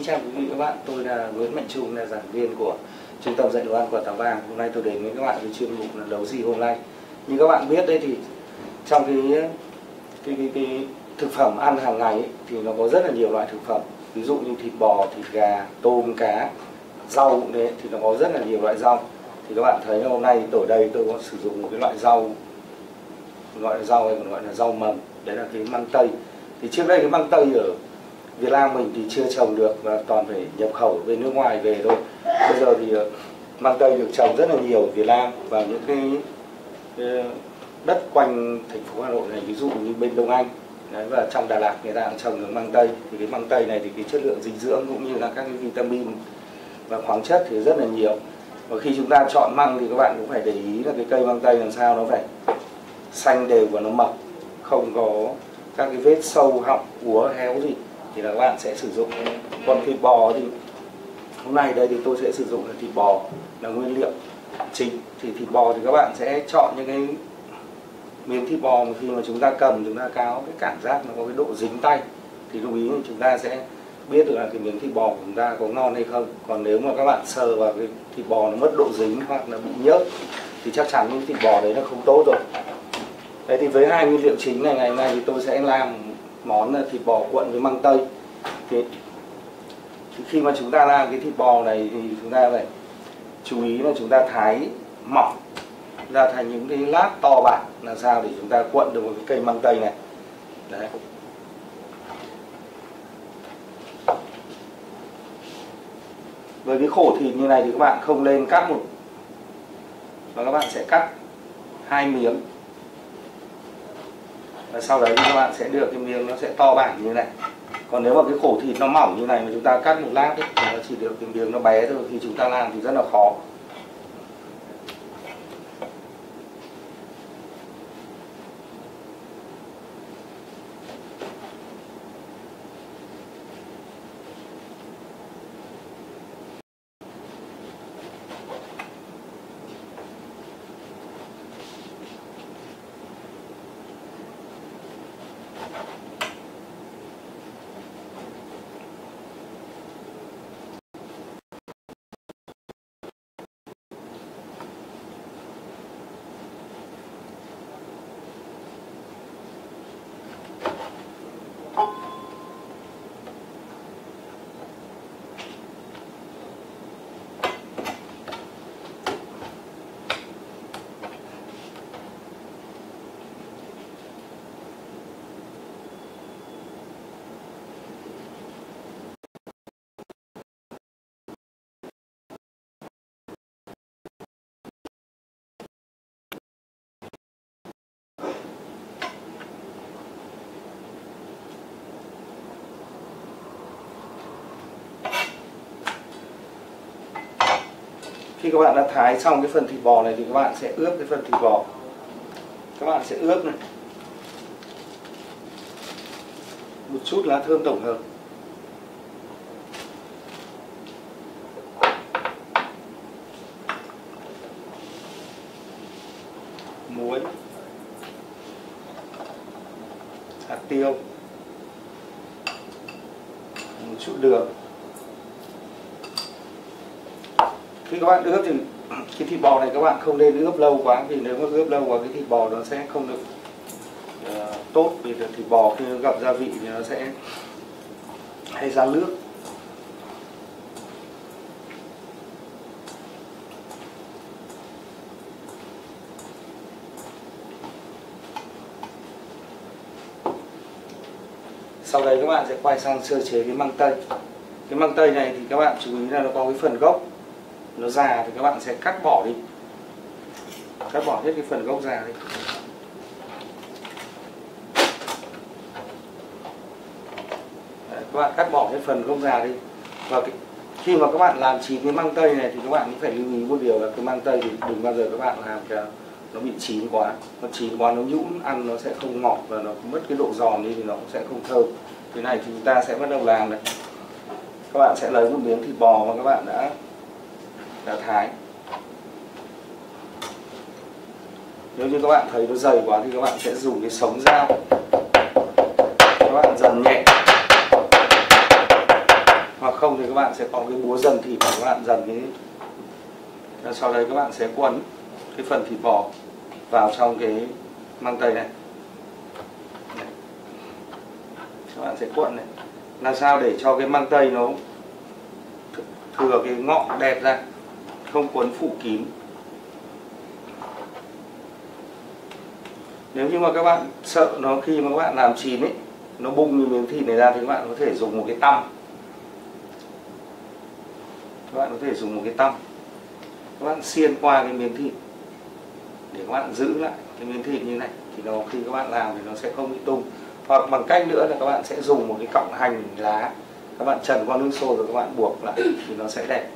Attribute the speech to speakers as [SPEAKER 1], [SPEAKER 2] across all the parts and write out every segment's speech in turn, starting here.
[SPEAKER 1] chào quý vị các bạn, tôi là Nguyễn Mạnh Trung, là giảng viên của Trung tâm dạy nấu ăn Quả Táo Vàng. Hôm nay tôi đến với các bạn với chuyên mục là nấu gì hôm nay. Như các bạn biết đấy thì trong cái thực phẩm ăn hàng ngày ấy, thì nó có rất là nhiều loại thực phẩm. Ví dụ như thịt bò, thịt gà, tôm, cá, rau cũng thế, thì nó có rất là nhiều loại rau. Thì các bạn thấy hôm nay ở đây tôi có sử dụng một cái loại rau, gọi là rau hay còn gọi là rau mầm, đấy là cái măng tây. Thì trước đây cái măng tây ở Việt Nam mình thì chưa trồng được và toàn phải nhập khẩu bên nước ngoài về thôi. Bây giờ thì măng tây được trồng rất là nhiều ở Việt Nam và những cái đất quanh thành phố Hà Nội này, ví dụ như bên Đông Anh đấy, và trong Đà Lạt người ta cũng trồng được măng tây. Thì cái măng tây này thì cái chất lượng dinh dưỡng cũng như là các cái vitamin và khoáng chất thì rất là nhiều. Và khi chúng ta chọn măng thì các bạn cũng phải để ý là cái cây măng tây làm sao nó phải xanh đều và nó mập, không có các cái vết sâu họng, úa, héo gì. Thì là các bạn sẽ sử dụng. Còn thịt bò thì hôm nay đây thì tôi sẽ sử dụng là thịt bò là nguyên liệu chính. Thì thịt bò thì các bạn sẽ chọn những cái miếng thịt bò mà khi mà chúng ta cầm, chúng ta có cái cảm giác nó có cái độ dính tay, thì lưu ý thì chúng ta sẽ biết được là cái miếng thịt bò của chúng ta có ngon hay không. Còn nếu mà các bạn sờ vào cái thịt bò nó mất độ dính hoặc là bị nhớt thì chắc chắn những thịt bò đấy là không tốt rồi. Đấy thì với hai nguyên liệu chính này, ngày hôm nay thì tôi sẽ làm món là thịt bò cuộn với măng tây. Thì khi mà chúng ta làm cái thịt bò này thì chúng ta phải chú ý là chúng ta thái mỏng ra thành những cái lát to bản, làm sao để chúng ta cuộn được một cái cây măng tây này. Đấy. Với cái khổ thịt như này thì các bạn không nên cắt một, và các bạn sẽ cắt hai miếng. Và sau đấy thì các bạn sẽ được cái miếng nó sẽ to bản như này. Còn nếu mà cái khổ thịt nó mỏng như này mà chúng ta cắt một lát ấy, thì nó chỉ được cái miếng nó bé thôi. Khi chúng ta làm thì rất là khó. Khi các bạn đã thái xong cái phần thịt bò này thì các bạn sẽ ướp cái phần thịt bò. Các bạn sẽ ướp này một chút lá thơm tổng hợp, muối, hạt tiêu, một chút đường. Khi các bạn ướp thì cái thịt bò này các bạn không nên ướp lâu quá, vì nếu mà ướp lâu quá cái thịt bò nó sẽ không được tốt. Vì thịt bò khi nó gặp gia vị thì nó sẽ hay ra nước. Sau đấy các bạn sẽ quay sang sơ chế cái măng tây. Cái măng tây này thì các bạn chú ý là nó có cái phần gốc nó già thì các bạn sẽ cắt bỏ đi, cắt bỏ hết cái phần gốc già đi. Đấy, các bạn cắt bỏ hết phần gốc già đi. Và khi mà các bạn làm chín cái măng tây này thì các bạn cũng phải lưu ý một điều là cái măng tây thì đừng bao giờ các bạn làm cho nó bị chín quá. Nó chín quá nó nhũn, ăn nó sẽ không ngọt và nó mất cái độ giòn đi thì nó cũng sẽ không thơm. Thế này thì chúng ta sẽ bắt đầu làm này. Các bạn sẽ lấy một miếng thịt bò mà các bạn đã thái. Nếu như các bạn thấy nó dày quá thì các bạn sẽ dùng cái sống dao, các bạn dần nhẹ, hoặc không thì các bạn sẽ có cái búa dần thịt và các bạn dần cái, sau đấy các bạn sẽ quấn cái phần thịt bò vào trong cái măng tây này. Các bạn sẽ cuộn này, làm sao để cho cái măng tây nó thừa cái ngọn đẹp ra, không quấn phủ kín. Nếu như mà các bạn sợ nó khi mà các bạn làm chín ấy nó bung cái miếng thịt này ra thì các bạn có thể dùng một cái tăm. Các bạn có thể dùng một cái tăm, các bạn xiên qua cái miếng thịt để các bạn giữ lại cái miếng thịt như này, thì nó khi các bạn làm thì nó sẽ không bị tung. Hoặc bằng cách nữa là các bạn sẽ dùng một cái cọng hành lá, các bạn trần qua nước sôi rồi các bạn buộc lại thì nó sẽ đẹp.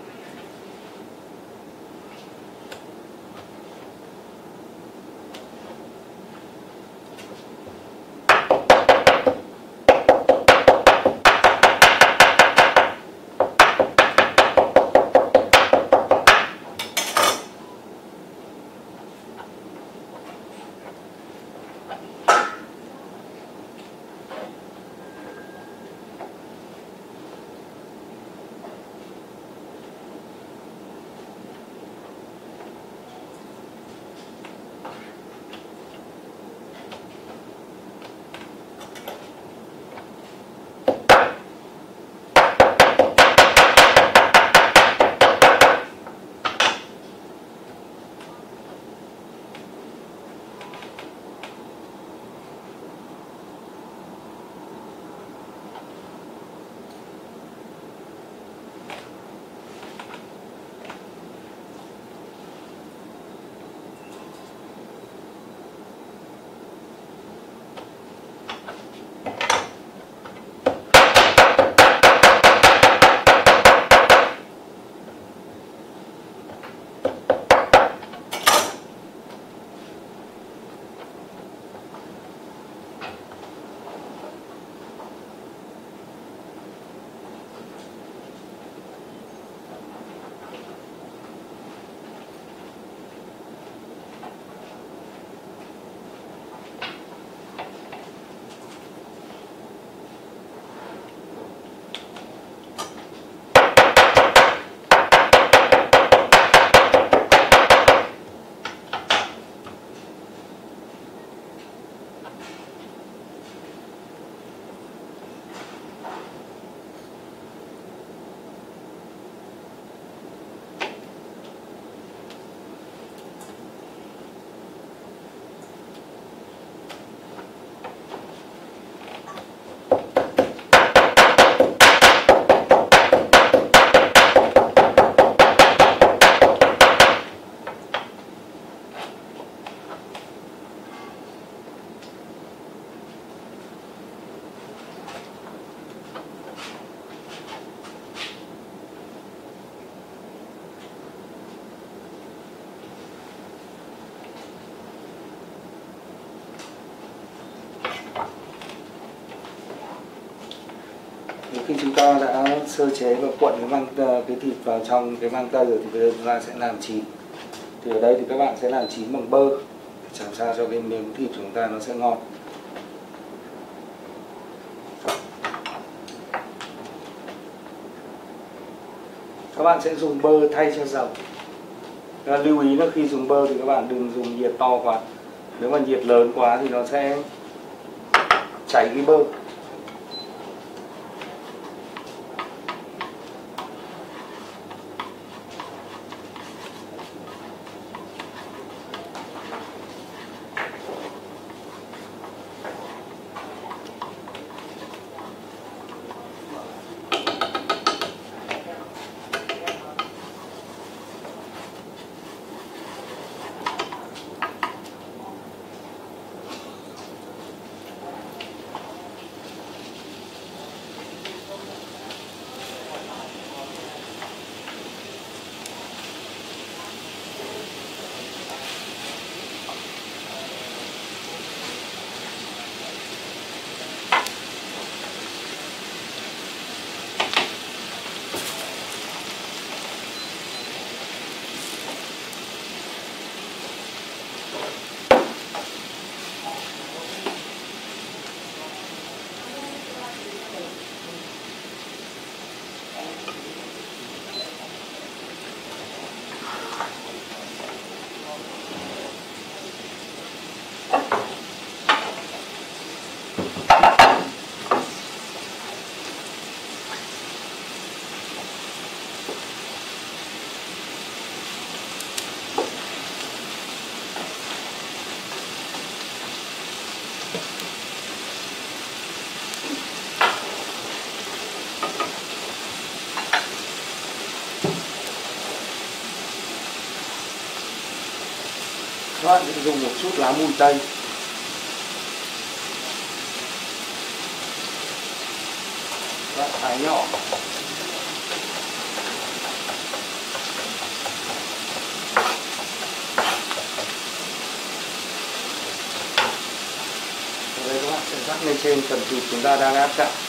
[SPEAKER 1] Khi chúng ta đã sơ chế và cuộn cái thịt vào trong cái măng tây rồi thì bây giờ chúng ta sẽ làm chín. Thì ở đây thì các bạn sẽ làm chín bằng bơ, làm sao cho cái miếng thịt của chúng ta nó sẽ ngon. Các bạn sẽ dùng bơ thay cho dầu. Lưu ý là khi dùng bơ thì các bạn đừng dùng nhiệt to quá. Nếu mà nhiệt lớn quá thì nó sẽ cháy cái bơ. các bạn sẽ dùng một chút lá mùi tây. Các bạn thái nhỏ. Đây các bạn sẽ rắc lên trên phần thịt chúng ta đang áp chảo.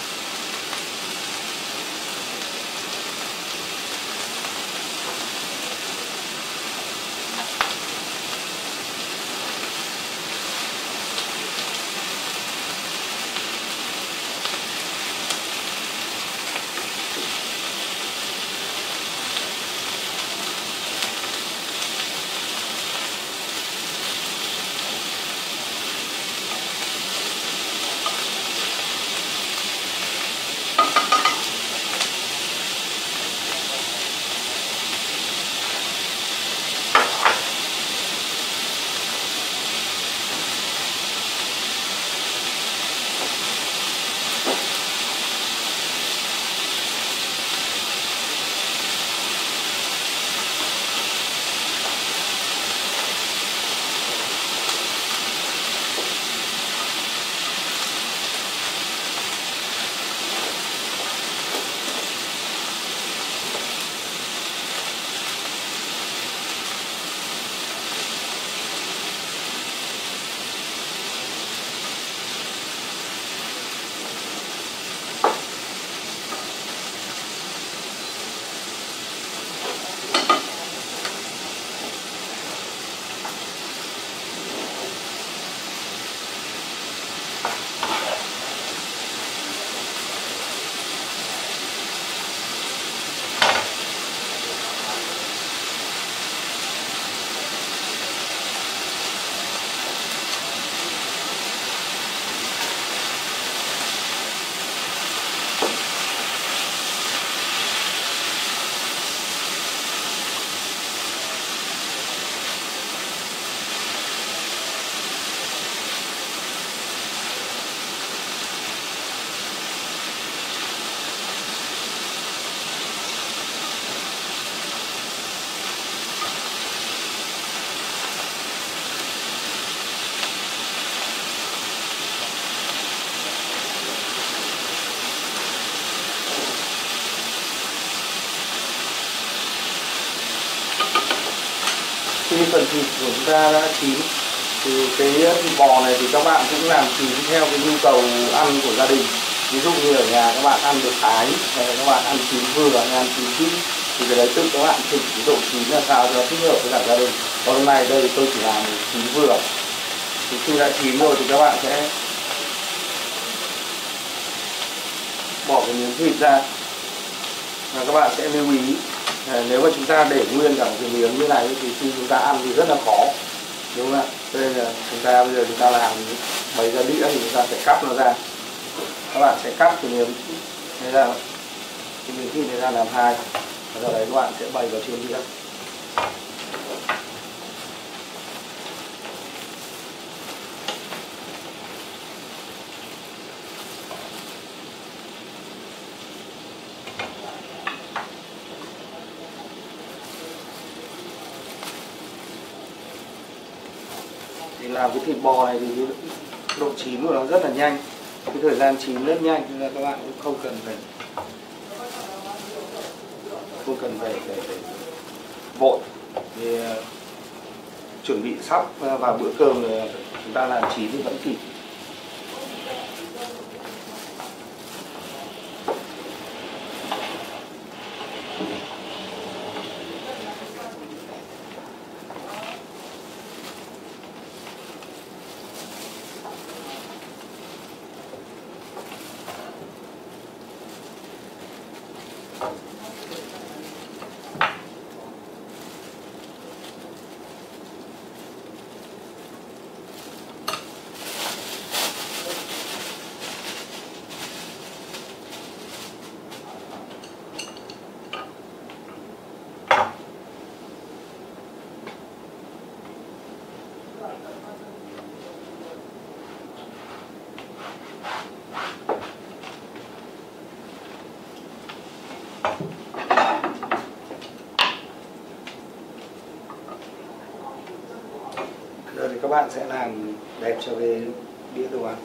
[SPEAKER 1] Khi phần thịt của chúng ta đã chín thì cái thịt bò này thì các bạn cũng làm chín theo cái nhu cầu ăn của gia đình. Ví dụ như ở nhà các bạn ăn được thái, hay là các bạn ăn chín vừa, hay ăn chín kỹ, thì cái đấy tự các bạn chỉnh cái độ chín là sao cho thích hợp với cả gia đình. Còn hôm nay đây tôi chỉ làm chín vừa. Thì khi đã chín rồi thì các bạn sẽ bỏ cái miếng thịt ra. Và các bạn sẽ lưu ý, nếu mà chúng ta để nguyên cả một cái miếng như này thì khi chúng ta ăn thì rất là khó, đúng không ạ? Cho nên là bây giờ chúng ta làm bày ra đĩa thì chúng ta sẽ cắt nó ra. Các bạn sẽ cắt cái miếng này ra, cái miếng thịt này ra làm hai, và sau đấy các bạn sẽ bày vào trên đĩa. Thì làm cái thịt bò này thì cái độ chín của nó rất là nhanh, cái thời gian chín rất nhanh, nên là các bạn cũng không cần phải vội. Thì chuẩn bị sắp vào bữa cơm rồi chúng ta làm chín thì vẫn kịp. các bạn sẽ làm đẹp cho cái đĩa đồ ăn.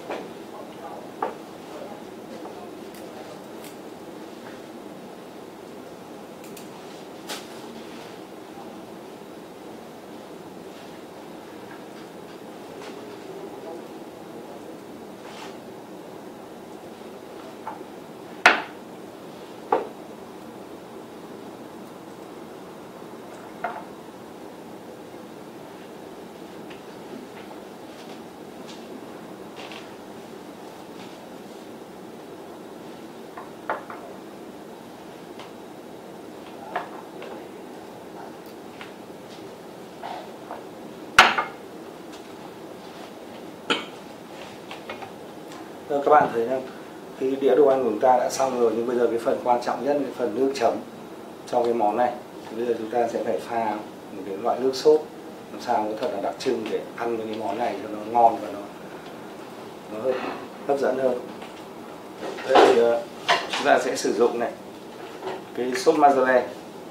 [SPEAKER 1] Các bạn thấy không? Cái đĩa đồ ăn của chúng ta đã xong rồi, nhưng bây giờ cái phần quan trọng nhất là cái phần nước chấm cho cái món này. Thì bây giờ chúng ta sẽ phải pha một cái loại nước sốt làm sao nó thật là đặc trưng để ăn với cái món này cho nó ngon và nó hơi hấp dẫn hơn. Đây thì chúng ta sẽ sử dụng này cái sốt mozzarella.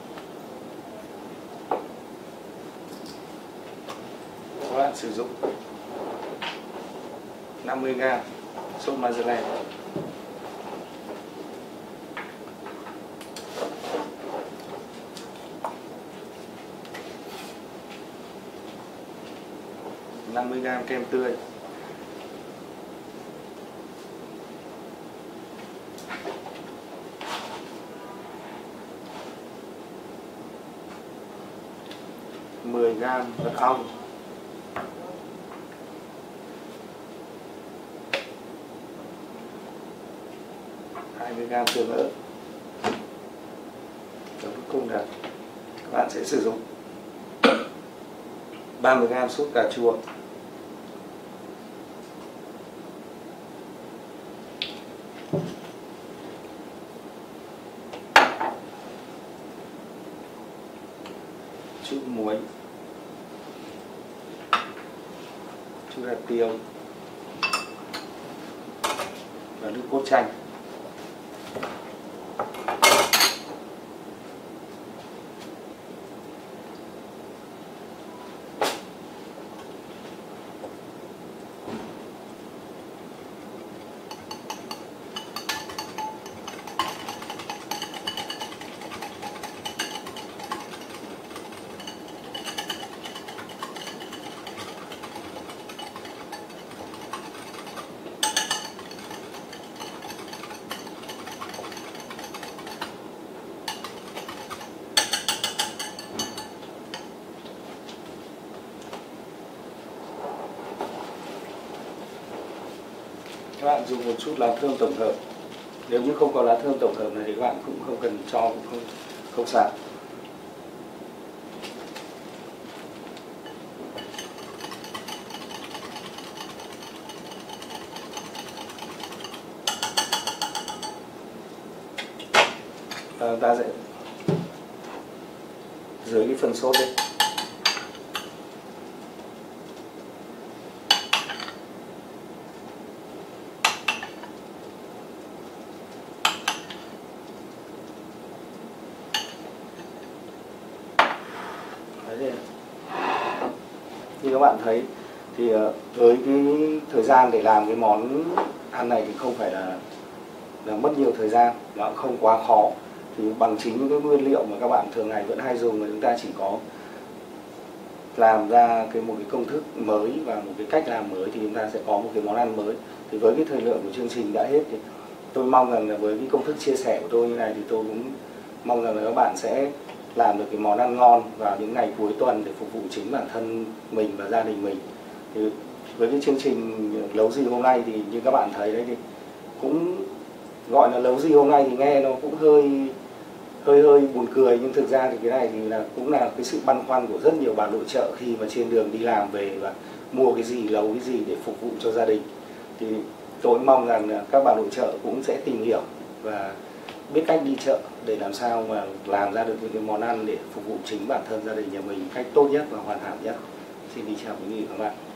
[SPEAKER 1] Các bạn sử dụng 50g sốt mozzarella. G kem tươi. Mười gram mật ong. 20g tương ớt. Và cuối cùng là các bạn sẽ sử dụng 30g sốt cà chua. Chút muối. Chút hạt tiêu. Và nước cốt chanh. Các bạn dùng một chút lá thơm tổng hợp. Nếu như không có lá thơm tổng hợp này thì các bạn cũng không cần cho, cũng không sao. Ta sẽ dưới cái phần sốt đây. Như các bạn thấy thì với cái thời gian để làm cái món ăn này thì không phải là mất nhiều thời gian, nó cũng không quá khó. Thì bằng chính những cái nguyên liệu mà các bạn thường ngày vẫn hay dùng, mà chúng ta chỉ có làm ra một cái công thức mới và một cái cách làm mới thì chúng ta sẽ có một cái món ăn mới. Thì với cái thời lượng của chương trình đã hết thì tôi mong rằng là với cái công thức chia sẻ của tôi như này thì tôi cũng mong rằng là các bạn sẽ làm được cái món ăn ngon vào những ngày cuối tuần để phục vụ chính bản thân mình và gia đình mình. Thì với cái chương trình nấu gì hôm nay thì như các bạn thấy đấy, thì cũng gọi là nấu gì hôm nay thì nghe nó cũng hơi buồn cười, nhưng thực ra thì cái này thì cũng là cái sự băn khoăn của rất nhiều bà nội trợ khi mà trên đường đi làm về và mua cái gì, nấu cái gì để phục vụ cho gia đình. Thì tôi mong rằng là các bà nội trợ cũng sẽ tìm hiểu và biết cách đi chợ để làm sao mà làm ra được những cái món ăn để phục vụ chính bản thân gia đình nhà mình cách tốt nhất và hoàn hảo nhất. Xin đi chào quý vị và các bạn.